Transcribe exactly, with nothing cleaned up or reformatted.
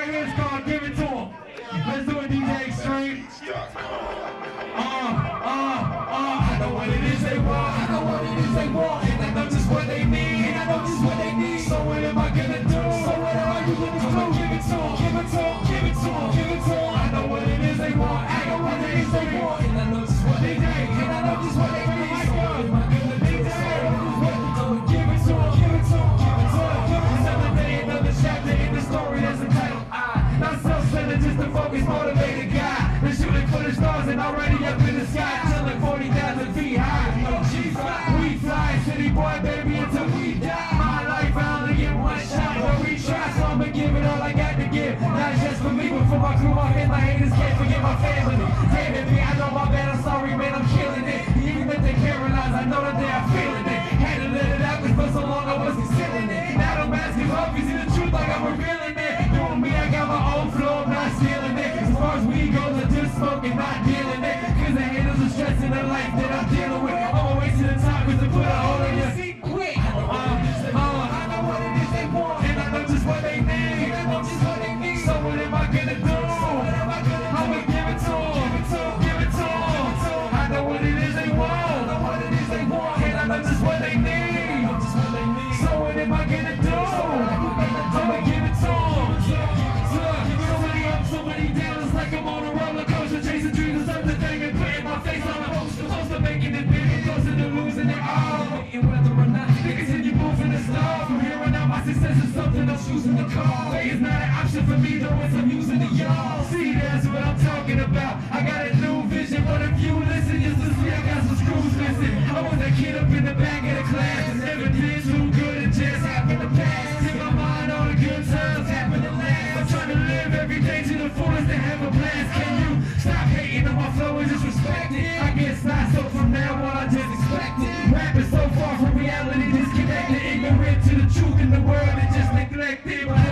right here is called Give It To Em. Let's do it, D J Extreme. Uh, uh, uh, I know what it is they want. I know what it is they want. And I know just what they need. And I know just what they need. So what am I gonna do? So what are you gonna do? I'ma give it to them. Give it to them. Give it to them. Give it to them. I know what it is they want. I know what it is they want. And I know just what they need. And I know just what they need. So what am I gonna do? So what am I gonna do? Give it to them. Give it to them. Give it to them. Another day, another chapter in the story that's entitled I. Not self-centered, just a focused, motivated guy. They're shooting for the stars and already up in the sky, chilling forty thousand feet high. We fly, city boy, baby, until we die. My life, I only get one shot, but we try, so I'ma give it all I got to give. Not just for me, but for my crew, my fans, my haters, can't forget my family. Damn it, me, I know my bad, I'm sorry, man, I'm killing it. Even if they paralyzed, I know that they are feeling it. Had to let it out, cause for so long I was concealing it. Now I'm asking up, you see the truth like I'm revealing it. Doing me, I got my own flow, I'm not stealing it. As far as we go, I'm just smoking, not dealing it. Cause the haters are stressing the life that I'm dealing with. I'm wasting the time cause to put a hole in your seat quick. Uh, uh, I know what it is they want. And I know just what they need. And I know just what they need. So what am I gonna do? So what am I gonna do? I'ma give it to them. Give it to them. Give it to them. I know what it is they want. I know what it is they want. And I know just what they need. So what am I gonna do? I'ma give it to them. Somebody up, somebody down. It's like I'm on a roller coaster, chasing dreams of something and putting my face on a poster. Close to making it big and closer to losing it all. And whether or not they continue moving the star. From here on out, my success is something I'm choosing to call. It's not an option for me, though, it's I'm using it, y'all. See, that's what I'm talking about. I got a new vision, but if you listen, you'll just see I got some screws missing. I was that kid up in the back of the class and never did too good, it just happened to pass. Keep my mind on the good times, happen to last. I'm trying to live every day to the fullest and have a blast. Can you stop hating on my flow and just respect it? I guess not, so from now on I just expect it. Rap is so far from reality, disconnected, ignorant to the truth in the world and just neglected.